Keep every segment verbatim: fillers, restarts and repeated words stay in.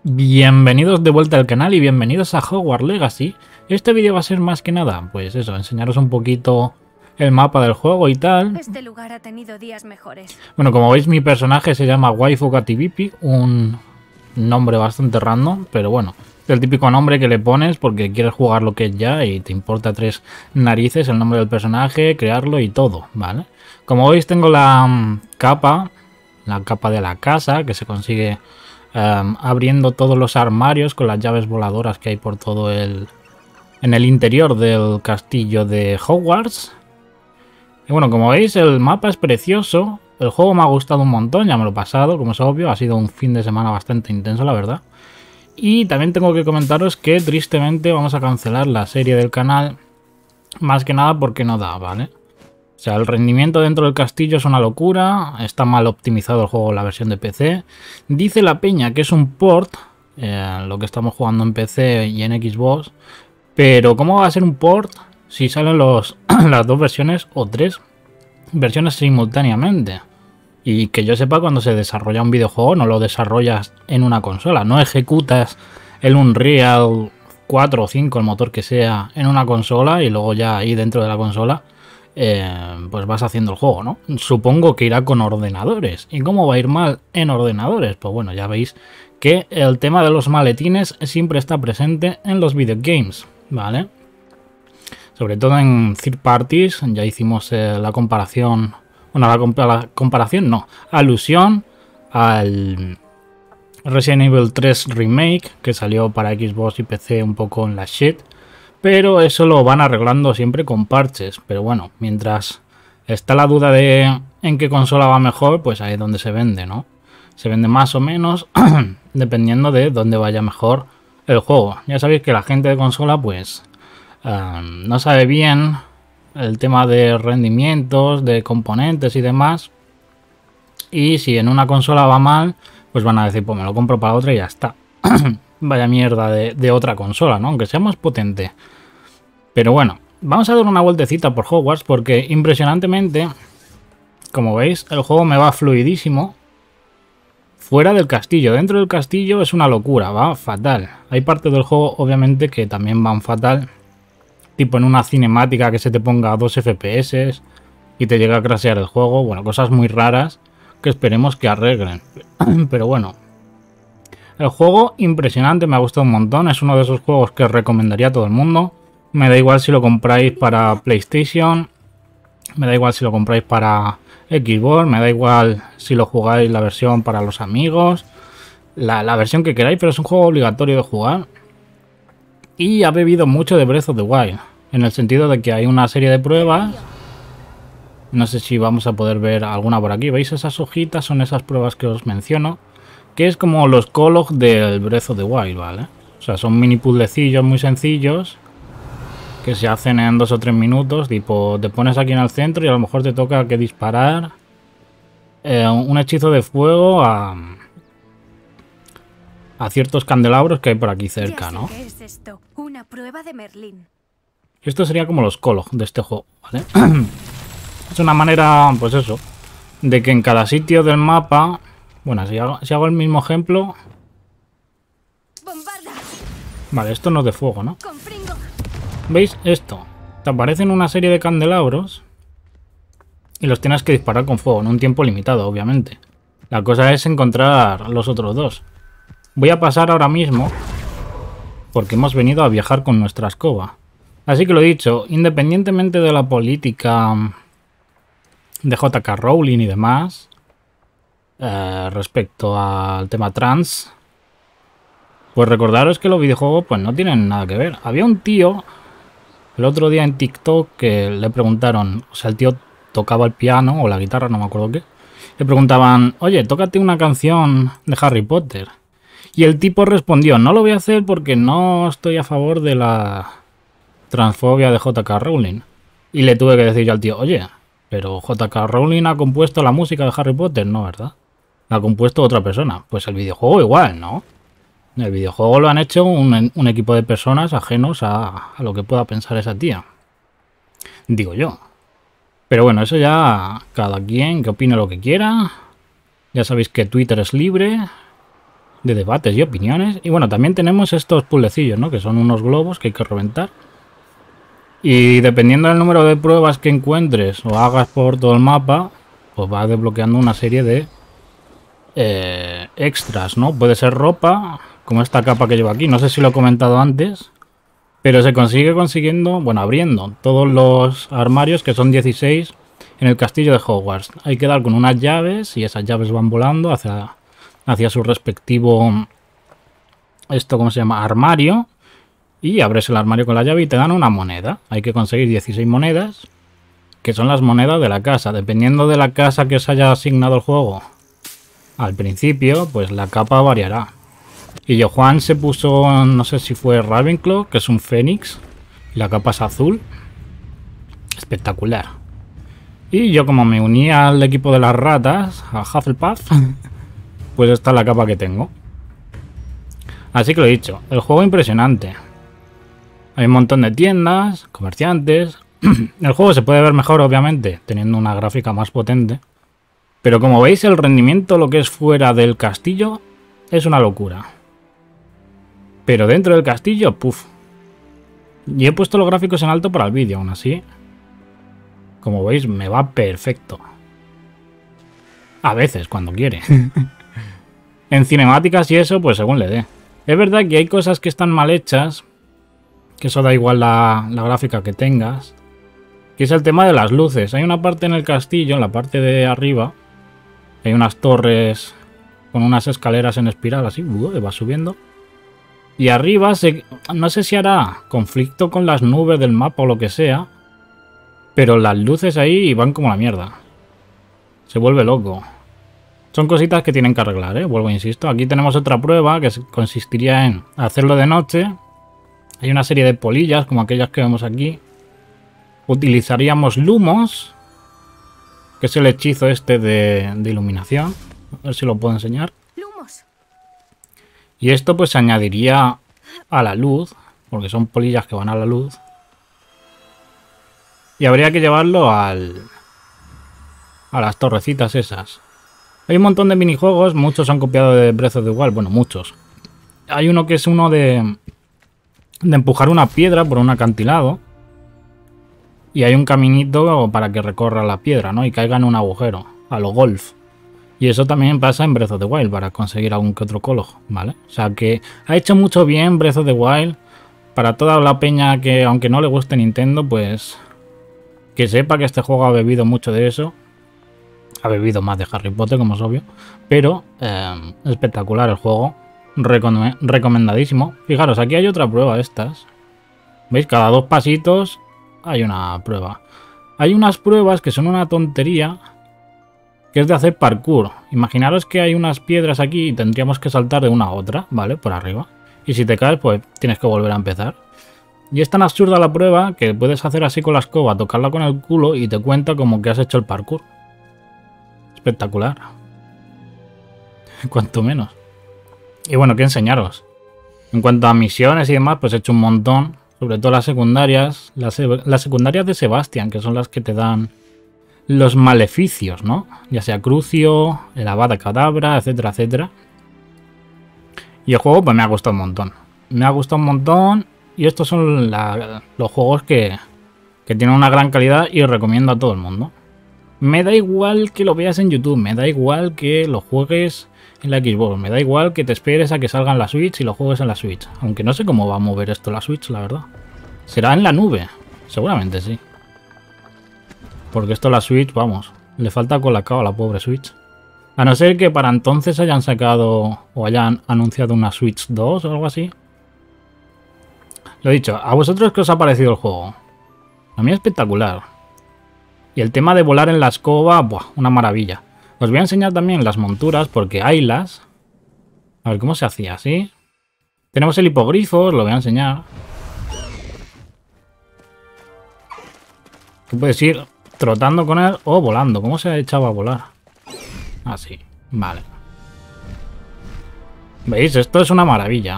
Bienvenidos de vuelta al canal y bienvenidos a Hogwarts Legacy. Este vídeo va a ser más que nada, pues eso, enseñaros un poquito el mapa del juego y tal. Este lugar ha tenido días mejores. Bueno, como veis mi personaje se llama Waifu Gativipi, un nombre bastante random, pero bueno, es el típico nombre que le pones porque quieres jugar lo que es ya y te importa tres narices el nombre del personaje, crearlo y todo, ¿vale? Como veis tengo la um, capa, la capa de la casa que se consigue Um, abriendo todos los armarios con las llaves voladoras que hay por todo el en el interior del castillo de Hogwarts. Y bueno, como veis el mapa es precioso, el juego me ha gustado un montón, ya me lo he pasado, como es obvio, ha sido un fin de semana bastante intenso la verdad. Y también tengo que comentaros que tristemente vamos a cancelar la serie del canal, más que nada porque no da, ¿vale? O sea, el rendimiento dentro del castillo es una locura, está mal optimizado el juego en la versión de P C. Dice la peña que es un port, eh, lo que estamos jugando en P C y en Xbox, pero ¿cómo va a ser un port si salen los, las dos versiones o tres versiones simultáneamente? Y que yo sepa, cuando se desarrolla un videojuego no lo desarrollas en una consola, no ejecutas el Unreal cuatro o cinco, el motor que sea, en una consola y luego ya ahí dentro de la consola Eh, pues vas haciendo el juego, ¿no? Supongo que irá con ordenadores. ¿Y cómo va a ir mal en ordenadores? Pues bueno, ya veis que el tema de los maletines siempre está presente en los videogames, ¿vale? Sobre todo en third parties, ya hicimos eh, la comparación, bueno, la, compa la comparación no, alusión al Resident Evil tres Remake, que salió para Xbox y P C un poco en la shit. Pero eso lo van arreglando siempre con parches. Pero bueno, mientras está la duda de en qué consola va mejor, pues ahí es donde se vende, ¿no? Se vende más o menos dependiendo de dónde vaya mejor el juego. Ya sabéis que la gente de consola pues um, no sabe bien el tema de rendimientos, de componentes y demás. Y si en una consola va mal, pues van a decir, pues me lo compro para otra y ya está. Vaya mierda de, de otra consola, ¿no? Aunque sea más potente. Pero bueno, vamos a dar una vueltecita por Hogwarts porque impresionantemente, como veis, el juego me va fluidísimo fuera del castillo. Dentro del castillo es una locura, va fatal. Hay partes del juego, obviamente, que también van fatal. Tipo en una cinemática que se te ponga a dos F P S y te llega a crashear el juego. Bueno, cosas muy raras que esperemos que arreglen. Pero bueno, el juego impresionante, me ha gustado un montón. Es uno de esos juegos que recomendaría a todo el mundo. Me da igual si lo compráis para PlayStation, me da igual si lo compráis para Xbox, me da igual si lo jugáis la versión para los amigos, la, la versión que queráis, pero es un juego obligatorio de jugar. Y ha bebido mucho de Breath of the Wild, en el sentido de que hay una serie de pruebas. No sé si vamos a poder ver alguna por aquí. ¿Veis esas hojitas? Son esas pruebas que os menciono, que es como los Cologs del Breath of the Wild, ¿vale? O sea, son mini puzzlecillos muy sencillos que se hacen en dos o tres minutos, tipo te pones aquí en el centro y a lo mejor te toca que disparar eh, un hechizo de fuego a, a ciertos candelabros que hay por aquí cerca, ¿no? ¿Qué es esto? Una prueba de Merlín. Esto sería como los Cologs de este juego, ¿vale? Es una manera, pues eso, de que en cada sitio del mapa, bueno, si hago, si hago el mismo ejemplo, ¡Bombarda! Vale, esto no es de fuego, ¿no? Con Fringo. ¿Veis esto? Te aparecen una serie de candelabros y los tienes que disparar con fuego en un tiempo limitado, obviamente. La cosa es encontrar los otros dos. Voy a pasar ahora mismo porque hemos venido a viajar con nuestra escoba. Así que lo he dicho, independientemente de la política de J K Rowling y demás, eh, respecto al tema trans, pues recordaros que los videojuegos pues no tienen nada que ver. Había un tío el otro día en TikTok que le preguntaron, o sea, el tío tocaba el piano o la guitarra, no me acuerdo qué. Le preguntaban, oye, tócate una canción de Harry Potter. Y el tipo respondió, no lo voy a hacer porque no estoy a favor de la transfobia de J K Rowling. Y le tuve que decir yo al tío, oye, pero J K Rowling ha compuesto la música de Harry Potter, ¿no, verdad? La ha compuesto otra persona. Pues el videojuego igual, ¿no? El videojuego lo han hecho un, un equipo de personas ajenos a, a lo que pueda pensar esa tía. Digo yo. Pero bueno, eso ya cada quien que opine lo que quiera. Ya sabéis que Twitter es libre. de debates y opiniones. Y bueno, también tenemos estos puzzlecillos, ¿no? Que son unos globos que hay que reventar. Y dependiendo del número de pruebas que encuentres o hagas por todo el mapa, pues vas desbloqueando una serie de eh, extras, ¿no? Puede ser ropa, como esta capa que llevo aquí. No sé si lo he comentado antes, pero se consigue consiguiendo, bueno, abriendo todos los armarios, que son dieciséis, en el castillo de Hogwarts. Hay que dar con unas llaves y esas llaves van volando hacia, hacia su respectivo, esto, ¿cómo se llama? Armario. Y abres el armario con la llave y te dan una moneda. Hay que conseguir dieciséis monedas, que son las monedas de la casa. Dependiendo de la casa que os haya asignado el juego al principio, pues la capa variará. Y yo, Juan, se puso, no sé si fue Ravenclaw, que es un fénix. Y la capa es azul. Espectacular. Y yo, como me uní al equipo de las ratas, a Hufflepuff, pues esta es la capa que tengo. Así que lo he dicho, el juego impresionante. Hay un montón de tiendas, comerciantes. El juego se puede ver mejor, obviamente, teniendo una gráfica más potente. Pero como veis, el rendimiento, lo que es fuera del castillo, es una locura. Pero dentro del castillo, puff. Y he puesto los gráficos en alto para el vídeo, aún así. Como veis, me va perfecto. A veces, cuando quiere. En cinemáticas y eso, pues según le dé. Es verdad que hay cosas que están mal hechas, que eso da igual la, la gráfica que tengas, que es el tema de las luces. Hay una parte en el castillo, en la parte de arriba, hay unas torres con unas escaleras en espiral, así, uh, va subiendo. Y arriba, se, no sé si hará conflicto con las nubes del mapa o lo que sea, pero las luces ahí van como la mierda. Se vuelve loco. Son cositas que tienen que arreglar, ¿eh? Vuelvo, insisto. Aquí tenemos otra prueba que consistiría en hacerlo de noche. Hay una serie de polillas, como aquellas que vemos aquí. Utilizaríamos lumos, que es el hechizo este de, de iluminación. A ver si lo puedo enseñar. Lumos. Y esto pues se añadiría a la luz, porque son polillas que van a la luz. Y habría que llevarlo al, a las torrecitas esas. Hay un montón de minijuegos, muchos han copiado de Breath of the Wild, bueno, muchos. Hay uno que es uno de... de empujar una piedra por un acantilado y hay un caminito para que recorra la piedra, ¿no? Y caiga en un agujero, a lo golf. Y eso también pasa en Breath of the Wild para conseguir algún que otro colo, ¿vale? O sea que ha hecho mucho bien Breath of the Wild para toda la peña que, aunque no le guste Nintendo, pues que sepa que este juego ha bebido mucho de eso. Ha bebido más de Harry Potter, como es obvio, pero eh, espectacular el juego. Recom recomendadísimo. Fijaros, aquí hay otra prueba de estas. ¿Veis? Cada dos pasitos hay una prueba. Hay unas pruebas que son una tontería, que es de hacer parkour. Imaginaros que hay unas piedras aquí y tendríamos que saltar de una a otra, ¿vale? Por arriba. Y si te caes, pues tienes que volver a empezar. Y es tan absurda la prueba que puedes hacer así con la escoba, tocarla con el culo y te cuenta como que has hecho el parkour. Espectacular. Cuanto menos. Y bueno, ¿qué enseñaros? En cuanto a misiones y demás, pues he hecho un montón. Sobre todo las secundarias. Las, las secundarias de Sebastian, que son las que te dan los maleficios, ¿no? Ya sea Crucio, el Avada Kedavra, etcétera, etcétera. Y el juego pues me ha gustado un montón. Me ha gustado un montón. Y estos son la, los juegos que, que tienen una gran calidad y recomiendo a todo el mundo. Me da igual que lo veas en YouTube. Me da igual que lo juegues en la Xbox. Me da igual que te esperes a que salga en la Switch y lo juegues en la Switch. Aunque no sé cómo va a mover esto la Switch, la verdad. ¿Será en la nube? Seguramente sí. Porque esto la Switch, vamos, le falta colacao a la pobre Switch. A no ser que para entonces hayan sacado o hayan anunciado una Switch dos o algo así. Lo dicho, ¿a vosotros qué os ha parecido el juego? A mí es espectacular. Y el tema de volar en la escoba, ¡buah! Una maravilla. Os voy a enseñar también las monturas, porque haylas. A ver, ¿cómo se hacía? ¿Sí? Tenemos el hipogrifo, os lo voy a enseñar. Que puedes ir trotando con él o volando. ¿Cómo se ha echado a volar? Así, vale. ¿Veis? Esto es una maravilla.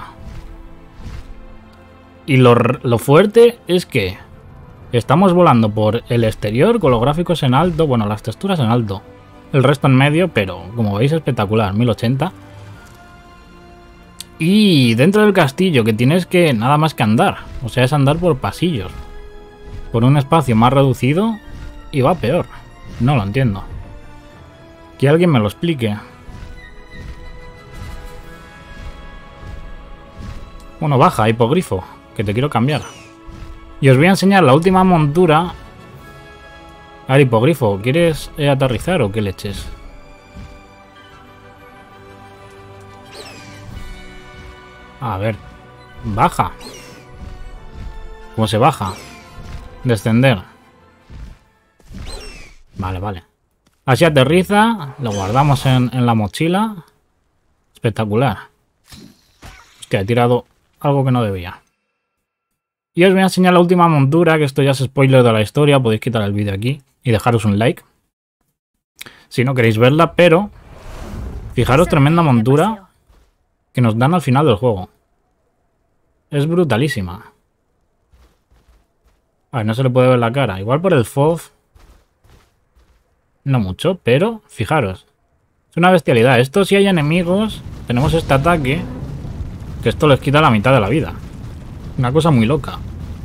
Y lo, lo fuerte es que estamos volando por el exterior con los gráficos en alto. Bueno, las texturas en alto. El resto en medio, pero como veis espectacular. mil ochenta. Y dentro del castillo, que tienes que nada más que andar. O sea, es andar por pasillos. Por un espacio más reducido y va peor. No lo entiendo. Que alguien me lo explique. Bueno, baja, hipogrifo, que te quiero cambiar. Y os voy a enseñar la última montura. A ver, hipogrifo, ¿quieres eh, aterrizar o qué leches? A ver, baja. ¿Cómo se baja? Descender. Vale, vale. Así aterriza, lo guardamos en, en la mochila. Espectacular. Hostia, he tirado algo que no debía. Y os voy a enseñar la última montura, que esto ya es spoiler de la historia. Podéis quitar el vídeo aquí y dejaros un like si no queréis verla, pero fijaros, tremenda montura que nos dan al final del juego. Es brutalísima. A ver, no se le puede ver la cara. Igual por el F O V no mucho, pero fijaros. Es una bestialidad. Esto, si hay enemigos, tenemos este ataque, que esto les quita la mitad de la vida. Una cosa muy loca.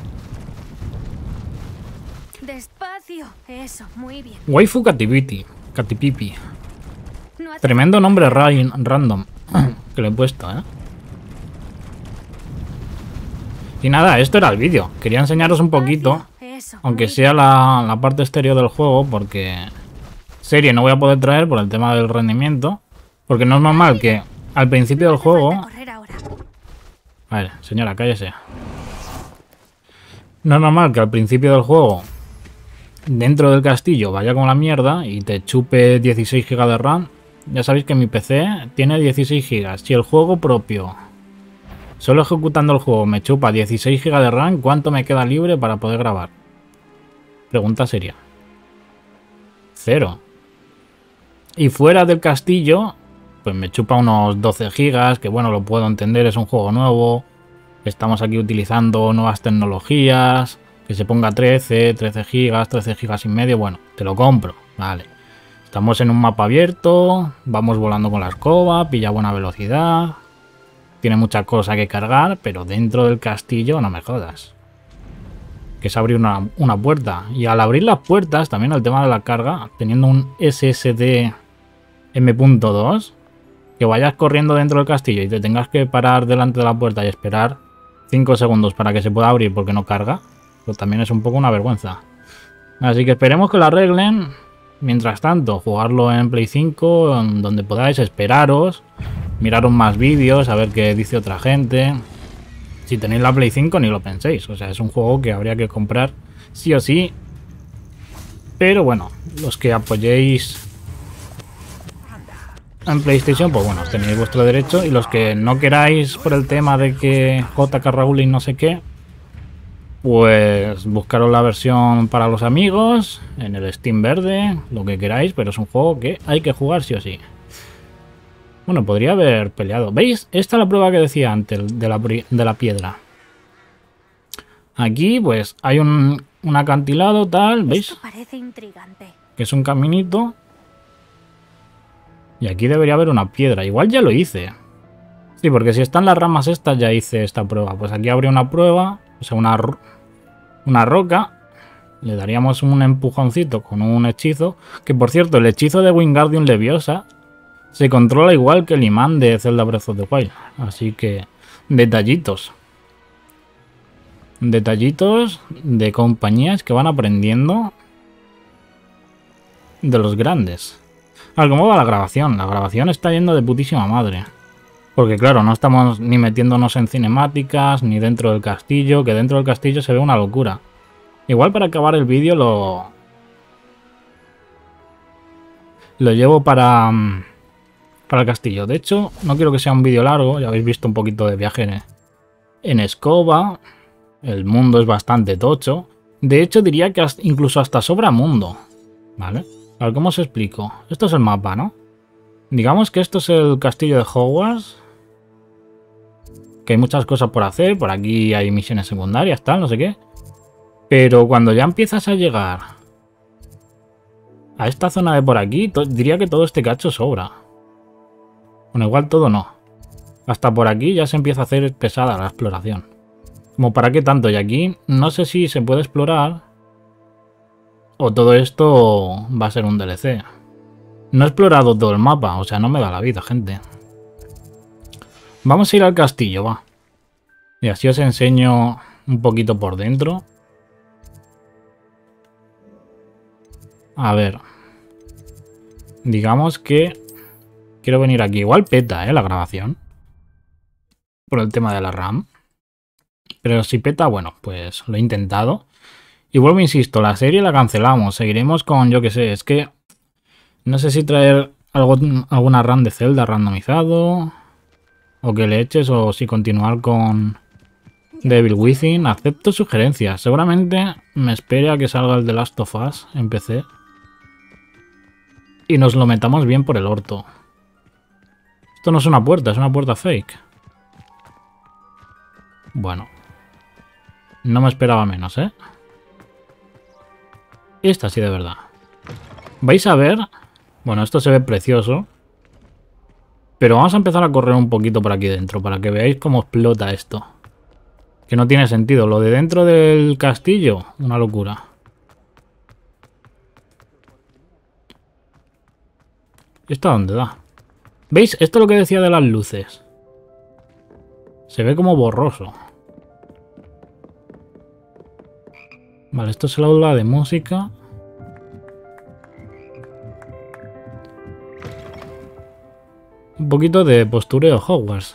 Despacio. Eso, muy bien. Waifu Catipiti. Catipipi. No hace Tremendo nombre ra random que le he puesto, ¿eh? Y nada, esto era el vídeo. Quería enseñaros un poquito, Eso, aunque muy sea la, la parte exterior del juego, porque serie no voy a poder traer por el tema del rendimiento. Porque no es normal que al principio del juego... A ver, señora, cállese. No es normal que al principio del juego, dentro del castillo, vaya con la mierda y te chupe dieciséis gigas de RAM. Ya sabéis que mi P C tiene dieciséis gigas. Si el juego propio, solo ejecutando el juego, me chupa dieciséis gigas de RAM, ¿cuánto me queda libre para poder grabar? Pregunta seria. Cero. Y fuera del castillo, pues me chupa unos doce gigas, que bueno, lo puedo entender, es un juego nuevo. Estamos aquí utilizando nuevas tecnologías. Que se ponga trece, trece gigas, trece gigas y medio, bueno, te lo compro, vale. Estamos en un mapa abierto, vamos volando con la escoba, pilla buena velocidad. Tiene mucha cosa que cargar, pero dentro del castillo no me jodas. Que es abrir una, una puerta. Y al abrir las puertas, también el tema de la carga, teniendo un S S D M punto dos, que vayas corriendo dentro del castillo y te tengas que parar delante de la puerta y esperar cinco segundos para que se pueda abrir porque no carga, pues también es un poco una vergüenza. Así que esperemos que lo arreglen. Mientras tanto, jugarlo en Play cinco, en donde podáis, esperaros, miraros más vídeos, a ver qué dice otra gente. Si tenéis la Play cinco, ni lo penséis. O sea, es un juego que habría que comprar sí o sí. Pero bueno, los que apoyéis en PlayStation, pues bueno, tenéis vuestro derecho. Y los que no queráis por el tema de que J K Rowling no sé qué, pues buscaros la versión para los amigos, en el Steam verde, lo que queráis, pero es un juego que hay que jugar sí o sí. Bueno, podría haber peleado. ¿Veis? Esta es la prueba que decía antes, de la, de la piedra. Aquí, pues, hay un, un acantilado, tal, ¿veis? Esto parece intrigante. Que es un caminito. Y aquí debería haber una piedra. Igual ya lo hice. Sí, porque si están las ramas estas, ya hice esta prueba. Pues aquí habría una prueba, o sea, una, una roca. Le daríamos un empujoncito con un hechizo. Que, por cierto, el hechizo de Wingardium Leviosa se controla igual que el imán de Zelda Breath of the Wild. Así que, detallitos. Detallitos de compañías que van aprendiendo de los grandes. A ver, ¿cómo va la grabación? La grabación está yendo de putísima madre. Porque claro, no estamos ni metiéndonos en cinemáticas, ni dentro del castillo, que dentro del castillo se ve una locura. Igual para acabar el vídeo lo... Lo llevo para... Para el castillo. De hecho, no quiero que sea un vídeo largo. Ya habéis visto un poquito de viaje en, en escoba. El mundo es bastante tocho. De hecho, diría que hasta, incluso hasta sobra mundo. ¿Vale? A ver, ¿cómo os explico? Esto es el mapa, ¿no? Digamos que esto es el castillo de Hogwarts. Que hay muchas cosas por hacer. Por aquí hay misiones secundarias, tal, no sé qué. Pero cuando ya empiezas a llegar a esta zona de por aquí, diría que todo este cacho sobra. Bueno, igual todo no. Hasta por aquí ya se empieza a hacer pesada la exploración. Como para qué tanto, y aquí no sé si se puede explorar o todo esto va a ser un D L C. No he explorado todo el mapa, o sea, no me da la vida, gente. Vamos a ir al castillo, va. Y así os enseño un poquito por dentro. A ver. Digamos que quiero venir aquí. Igual peta, ¿eh? La grabación. Por el tema de la RAM. Pero si peta, bueno, pues lo he intentado. Y vuelvo, insisto, la serie la cancelamos. Seguiremos con, yo que sé, es que... No sé si traer algo, alguna RAM de Zelda randomizado. O que le eches, o si continuar con Devil Within. Acepto sugerencias. Seguramente me espere a que salga el The Last of Us en P C. Y nos lo metamos bien por el orto. Esto no es una puerta, es una puerta fake. Bueno. No me esperaba menos, ¿eh? Esta sí de verdad. Vais a ver... Bueno, esto se ve precioso. Pero vamos a empezar a correr un poquito por aquí dentro, para que veáis cómo explota esto. Que no tiene sentido. Lo de dentro del castillo, una locura. ¿Esto a dónde da? ¿Veis? Esto es lo que decía de las luces. Se ve como borroso. Vale, esto es el aula de música. Un poquito de postureo Hogwarts.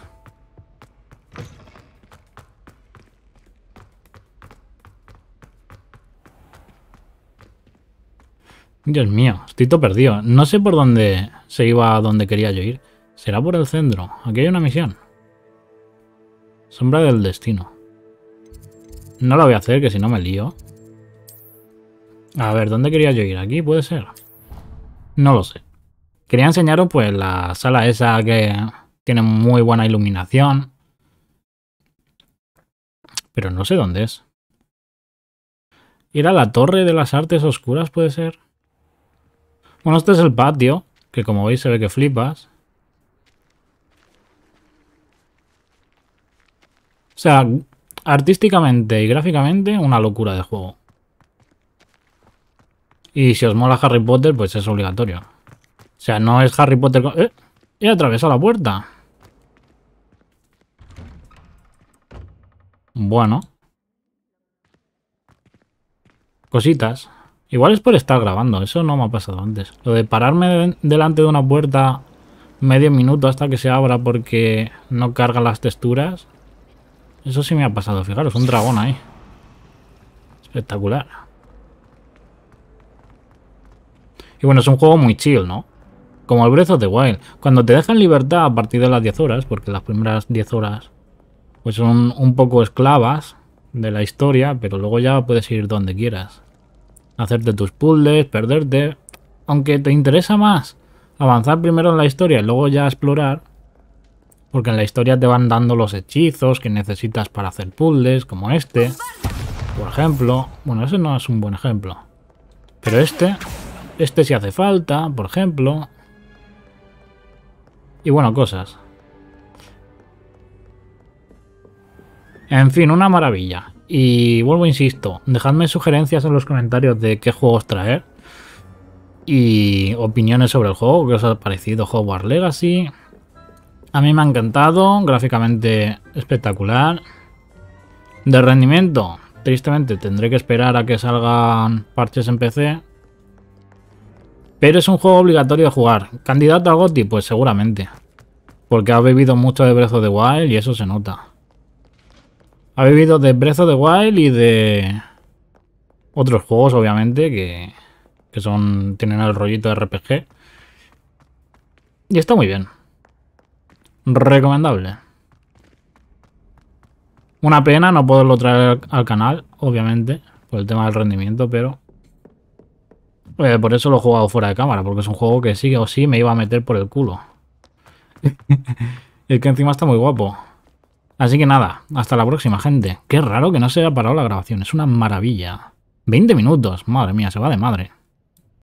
Dios mío, estoy todo perdido. No sé por dónde se iba a donde quería yo ir. ¿Será por el centro? Aquí hay una misión. Sombra del destino. No la voy a hacer, que si no me lío. A ver, ¿dónde quería yo ir? ¿Aquí puede ser? No lo sé. Quería enseñaros pues la sala esa que tiene muy buena iluminación. Pero no sé dónde es. ¿Ir a la Torre de las Artes Oscuras puede ser? Bueno, este es el patio, que como veis se ve que flipas. O sea, artísticamente y gráficamente una locura de juego. Y si os mola Harry Potter, pues es obligatorio. O sea, no es Harry Potter... Con... ¡Eh! He atravesado la puerta. Bueno. Cositas. Igual es por estar grabando. Eso no me ha pasado antes. Lo de pararme de delante de una puerta medio minuto hasta que se abra porque no cargan las texturas. Eso sí me ha pasado. Fijaros, un dragón ahí. Espectacular. Y bueno, es un juego muy chill, ¿no? Como el Breath of the Wild. Cuando te dejan libertad a partir de las diez horas, porque las primeras diez horas pues son un poco esclavas de la historia, pero luego ya puedes ir donde quieras. Hacerte tus puzzles, perderte. Aunque te interesa más avanzar primero en la historia y luego ya explorar, porque en la historia te van dando los hechizos que necesitas para hacer puzzles, como este, por ejemplo. Bueno, ese no es un buen ejemplo. Pero este, este sí hace falta, por ejemplo. Y bueno, cosas. En fin, una maravilla. Y vuelvo, insisto, dejadme sugerencias en los comentarios de qué juegos traer. Y opiniones sobre el juego, qué os ha parecido Hogwarts Legacy. A mí me ha encantado, gráficamente espectacular. De rendimiento, tristemente tendré que esperar a que salgan parches en P C. Pero es un juego obligatorio de jugar. ¿Candidato a GOTY? Pues seguramente. Porque ha bebido mucho de Breath of the Wild y eso se nota. Ha bebido de Breath of the Wild y de otros juegos, obviamente, que, que son tienen el rollito de R P G. Y está muy bien. Recomendable. Una pena no poderlo traer al canal, obviamente, por el tema del rendimiento, pero... Eh, por eso lo he jugado fuera de cámara, porque es un juego que sí o sí me iba a meter por el culo. Y es que encima está muy guapo. Así que nada, hasta la próxima, gente. Qué raro que no se haya parado la grabación, es una maravilla. veinte minutos, madre mía, se va de madre.